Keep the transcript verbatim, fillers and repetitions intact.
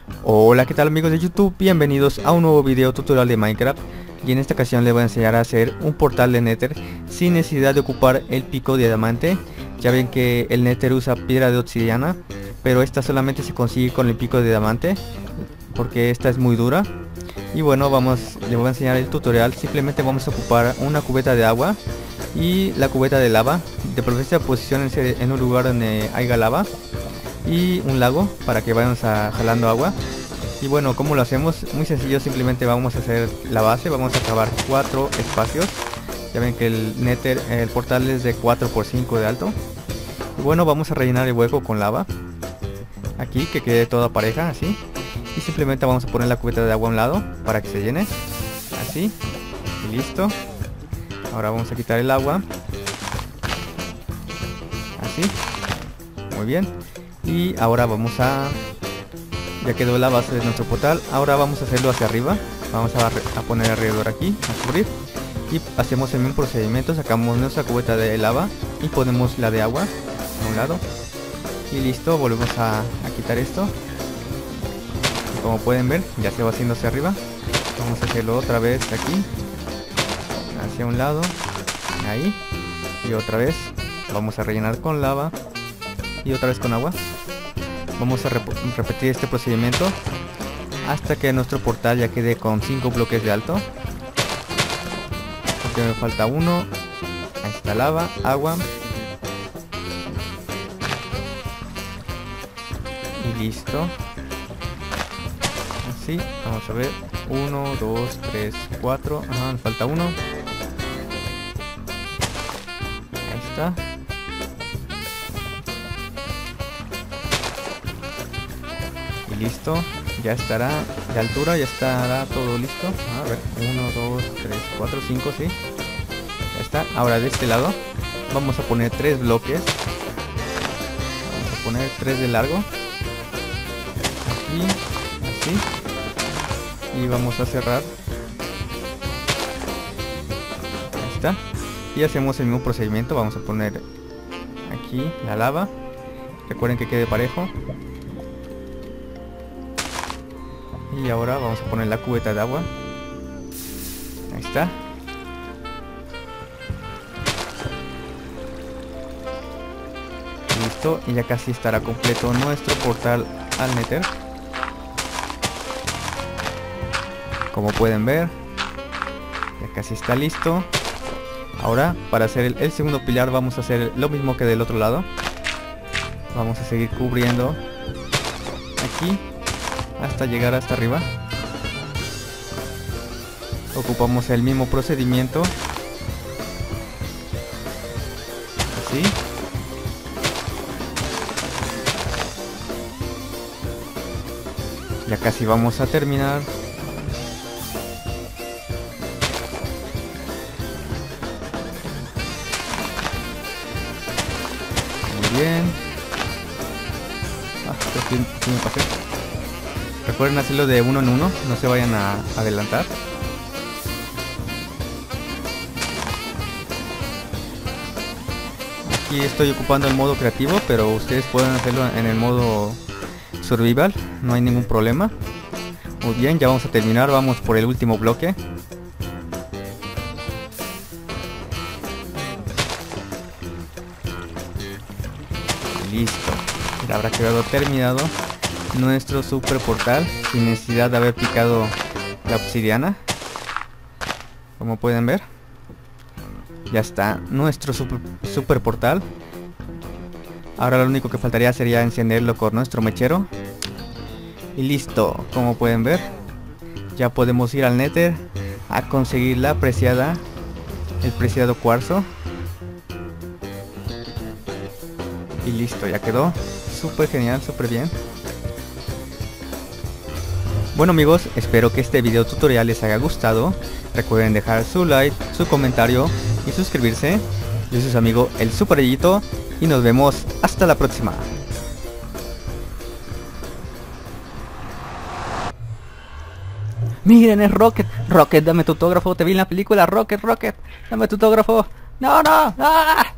Hola, ¿qué tal amigos de YouTube? Bienvenidos a un nuevo video tutorial de Minecraft. Y en esta ocasión les voy a enseñar a hacer un portal de Nether sin necesidad de ocupar el pico de diamante. Ya ven que el Nether usa piedra de obsidiana, pero esta solamente se consigue con el pico de diamante, porque esta es muy dura. Y bueno, vamos, les voy a enseñar el tutorial. Simplemente vamos a ocupar una cubeta de agua y la cubeta de lava. De preferencia posiciónense en un lugar donde haya lava y un lago para que vayamos a, jalando agua. Y bueno, ¿cómo lo hacemos? Muy sencillo, simplemente vamos a hacer la base, vamos a cavar cuatro espacios. Ya ven que el Nether, el portal es de cuatro por cinco de alto. Y bueno, vamos a rellenar el hueco con lava. Aquí, que quede toda pareja, así. Y simplemente vamos a poner la cubeta de agua a un lado para que se llene. Así. Y listo. Ahora vamos a quitar el agua. Así. Muy bien. Y ahora vamos a... Ya quedó la base de nuestro portal. Ahora vamos a hacerlo hacia arriba. Vamos a, a poner alrededor aquí, a cubrir. Y hacemos el mismo procedimiento. Sacamos nuestra cubeta de lava y ponemos la de agua a un lado. Y listo, volvemos a, a quitar esto. Y como pueden ver, ya se va haciendo hacia arriba. Vamos a hacerlo otra vez aquí. Hacia un lado. Ahí. Y otra vez. Vamos a rellenar con lava. Y otra vez con agua. Vamos a rep repetir este procedimiento hasta que nuestro portal ya quede con cinco bloques de alto. Porque me falta uno. Ahí está lava, agua. Y listo. Así, vamos a ver. uno, dos, tres, cuatro. Ajá, me falta uno. Ahí está. Listo, ya estará de altura, ya estará todo listo. A ver, uno, dos, tres, cuatro, cinco, sí. Ya está. Ahora de este lado vamos a poner tres bloques. Vamos a poner tres de largo. Aquí, así. Y vamos a cerrar. Ahí está. Y hacemos el mismo procedimiento. Vamos a poner aquí la lava. Recuerden que quede parejo. Y ahora vamos a poner la cubeta de agua. Ahí está. Listo. Y ya casi estará completo nuestro portal al Nether. Como pueden ver, ya casi está listo. Ahora, para hacer el, el segundo pilar, vamos a hacer lo mismo que del otro lado. Vamos a seguir cubriendo aquí hasta llegar hasta arriba. Ocupamos el mismo procedimiento. Así. Ya casi vamos a terminar. Muy bien. Ah, aquí me pasé. Recuerden hacerlo de uno en uno, no se vayan a adelantar. Aquí estoy ocupando el modo creativo, pero ustedes pueden hacerlo en el modo survival, no hay ningún problema. Muy bien, ya vamos a terminar, vamos por el último bloque. Listo, ya habrá quedado terminado nuestro super portal sin necesidad de haber picado la obsidiana. Como pueden ver, ya está nuestro super, super portal. Ahora lo único que faltaría sería encenderlo con nuestro mechero y listo. Como pueden ver, ya podemos ir al Nether a conseguir la preciada el preciado cuarzo. Y listo, ya quedó súper genial, súper bien. Bueno amigos, espero que este video tutorial les haya gustado. Recuerden dejar su like, su comentario y suscribirse. Yo soy su amigo el Superellito y nos vemos hasta la próxima. Miren, es Rocket. Rocket, dame tu autógrafo. Te vi en la película. Rocket, Rocket, dame tu autógrafo. No, no. ¡Ah!